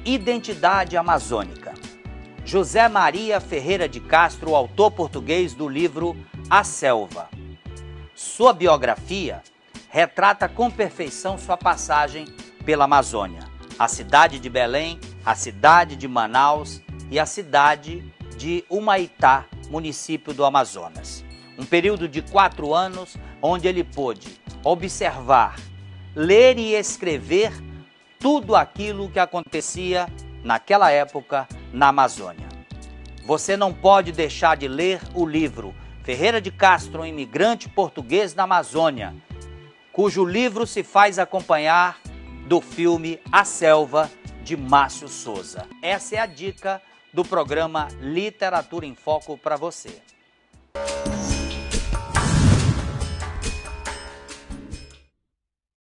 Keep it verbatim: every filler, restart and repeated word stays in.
Identidade amazônica. José Maria Ferreira de Castro, autor português do livro A Selva. Sua biografia retrata com perfeição sua passagem pela Amazônia, a cidade de Belém, a cidade de Manaus e a cidade de Humaitá, município do Amazonas. Um período de quatro anos onde ele pôde observar, ler e escrever tudo aquilo que acontecia naquela época na Amazônia. Você não pode deixar de ler o livro Ferreira de Castro, um imigrante português na Amazônia, cujo livro se faz acompanhar do filme A Selva, de Márcio Souza. Essa é a dica do programa Literatura em Foco para você.